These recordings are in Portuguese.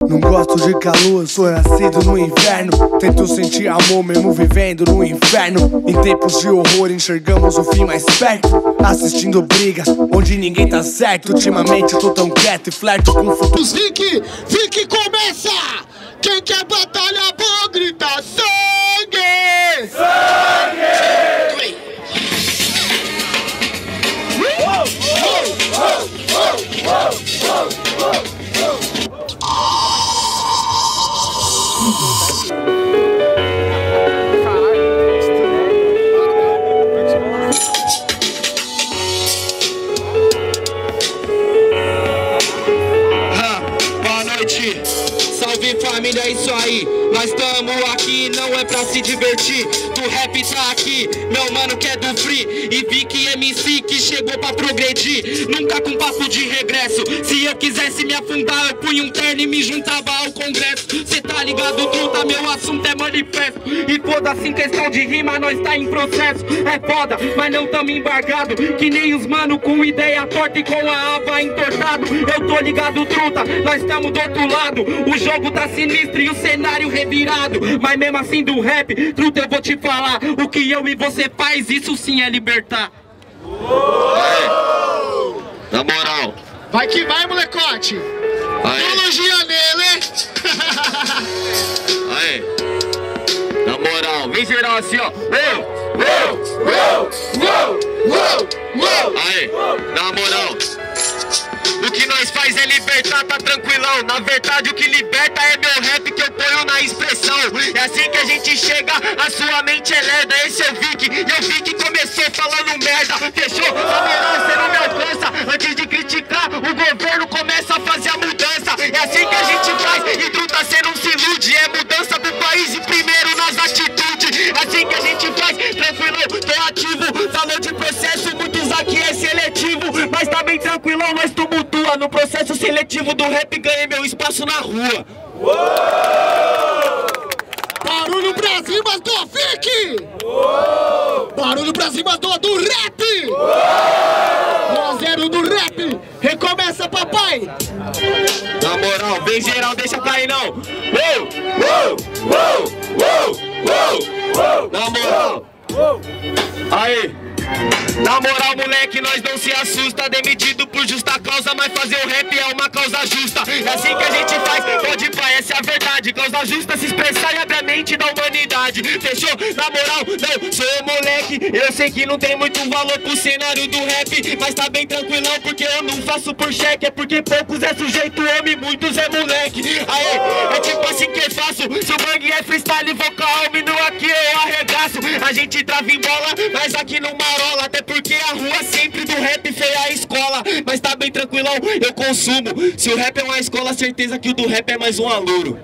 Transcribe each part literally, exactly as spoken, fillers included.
Não gosto de calor, sou nascido no inverno. Tento sentir amor mesmo vivendo no inferno. Em tempos de horror enxergamos o fim mais perto, assistindo brigas onde ninguém tá certo. Ultimamente eu tô tão quieto e flerto com o futuro. Vicky, Vicky começa! Quem quer batalha boa grita sangue! Sangue! Uou, uou, uou, uou, uou, uou. Salve família, é isso aí. Nós tamo aqui, não é pra se divertir. Do rap tá aqui, meu mano que é do free. E Vicky M C que chegou pra progredir. Nunca com papo de regresso. Se eu quisesse me afundar, eu punha um terno e me juntava ao congresso. Cê tá ligado, truta, meu assunto é manifesto. E foda-se, em questão de rima, nós tá em processo. É foda, mas não tamo embargado. Que nem os mano com ideia torta e com a aba entortado. Eu tô ligado, truta, nós tamo do outro lado. O jogo tá sinistro e o cenário revirado. Mas mesmo assim do rap, truta, eu vou te falar. O que eu e você faz, isso sim é libertar. Uou! Na moral. Vai que vai, molecote. Elogia nele. Aê. Na moral, vem geral assim, ó. Uou, uou, uou, uou, uou, uou. Aê, na moral. O que nós faz é libertar, tá tranquilão. Na verdade o que liberta é meu rap que eu ponho na expressão. É assim que a gente chega, a sua mente é lerda. Esse é o Vicky, e eu vi que começou falando merda. Fechou? Na moral, você não me alcança. Antes de criticar, o governo começa a fazer a mudança. É assim que a gente faz, e truta, cê não se ilude. É mudança do país e primeiro nas atitudes. É assim que a gente faz, tranquilão, tô ativo. Falou de processo, muitos aqui é seletivo. Mas tá bem tranquilão, nós tumultua. No processo seletivo do rap ganhei meu espaço na rua. Uou! Barulho pra cima do Vicky! Barulho pra cima do, do rap! um a zero do rap! Recomeça, papai! Na moral, vem geral, deixa cair não! Uou! Uou! Uou! Uou! Uou! Uou! Na moral! Aí! Na moral, moleque, nós não se assusta. Demitido por justa causa, mas fazer o rap é uma causa justa. É assim que a gente faz, pode pá, essa é a verdade. Causa justa se expressar e abre a mente da humanidade. Fechou? Na moral, não, sou moleque. Eu sei que não tem muito valor pro cenário do rap, mas tá bem tranquilão, porque eu não faço por cheque. É porque poucos é sujeito homem, muitos é moleque. Aê, é tipo assim que eu faço. Se o bang é freestyle, vocal, no aqui eu arregaço. A gente trava em bola, mas aqui não marola. Até porque a rua sempre do rap feia a escola. Mas tá bem tranquilão, eu consumo. Se o rap é uma escola, certeza que o do rap é mais um aluno.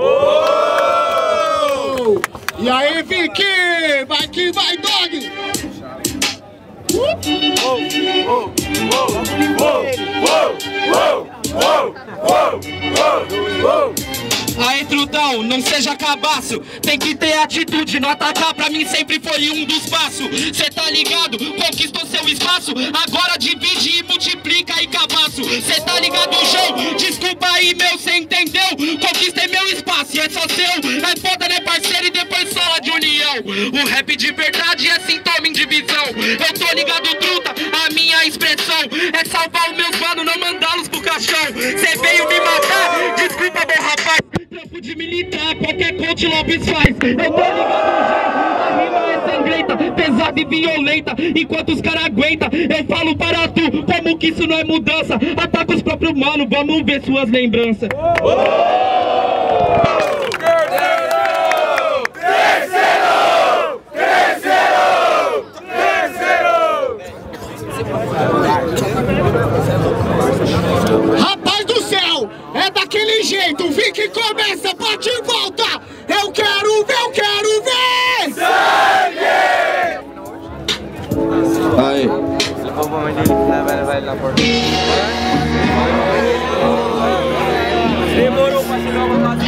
Uou! E aí, Vicky? Vai que vai, dog! Uou, uou, uou, uou, uou, uou, uou, uou, uou. Aí, trutão, não seja cabaço. Tem que ter atitude, não atacar pra mim sempre foi um dos passos. Cê tá ligado? Conquistou seu espaço, agora divide e multiplica e cabaço. Cê tá ligado, João? Desculpa aí, meu, cê entendeu? Conquistei meu espaço e é só seu. É foda, né, parceiro? E depois sola de união. O rap de verdade é sintoma em divisão. Eu tô ligado, truta, a minha expressão é salvar os meus manos, não mandá-los pro caixão. Cê veio me matar, desculpa, meu rapaz. Trampo de militar, qualquer coach Lopes faz. Eu tô ligado no jeito, a rima é sangrenta, pesada e violenta. Enquanto os caras aguentam, eu falo para tu, como que isso não é mudança? Ataca os próprios manos, vamos ver suas lembranças. Rapaz do céu, é daquele jeito, Vicky começa, bate e volta. Eu quero ver, eu quero ver! Sangue! Aí. Demorou pra chegar uma fase.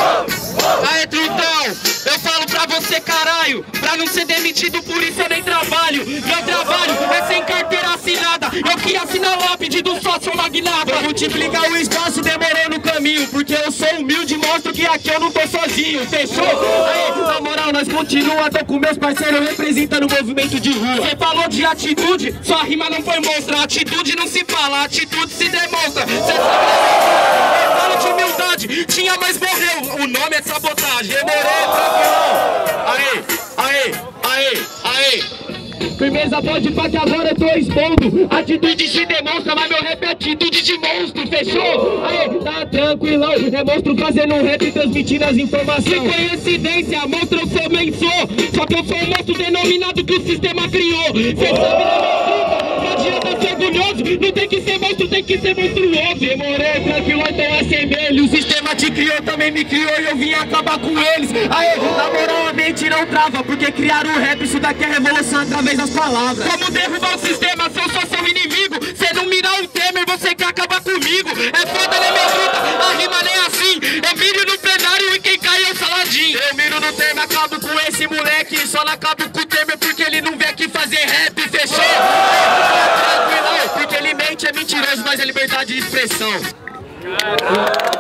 Aê, trutão, eu falo pra você, caralho, pra não ser demitido, por isso eu nem trabalho. trabalho, meu trabalho é sem carteira assinada. Eu que assino a lápide do sócio magnata. Vou multiplicar o espaço, demorou no caminho, porque eu sou humilde e mostro que aqui eu não tô sozinho, fechou? Aí, na moral, nós continua, tô com meus parceiros representando o movimento de rua. Você falou de atitude, sua rima não foi monstra. Atitude não se fala, atitude se demonstra. Cê sabe, eu falo de humildade, tinha mais morreu, o nome é sabotagem. Demorei, tranquilão. Aê, aê, aê, aê. Firmeza, pode pá que agora eu tô expondo. Atitude se demonstra, mas meu rap é atitude de monstro, fechou? Aê, tá tranquilão, é monstro fazendo um rap, transmitindo as informações. Que coincidência, monstro eu também sou. Só que eu sou um monstro denominado que o sistema criou. Cê sabe da minha vida, não adianta ser orgulhoso. Não tem que ser monstro, tem que ser monstruoso. Demorei, tranquilo, então assemelho. O sistema te criou, também me criou e eu vim acabar com eles. Aê, na moral a mente não trava, porque criaram o rap, isso daqui é revolução através das palavras. Como derrubar o sistema se eu sou seu inimigo? Cê não mirar o Temer, você quer acabar comigo. É foda na minha vida, a rima nem assim. Eu miro no plenário e quem cai é o Saladin. Eu miro no Temer, acabo com esse moleque. Só não acabo com o Temer porque ele não vem aqui fazer rap, fechou? Tranquilo, porque ele mente, é mentiroso, mas é liberdade de expressão.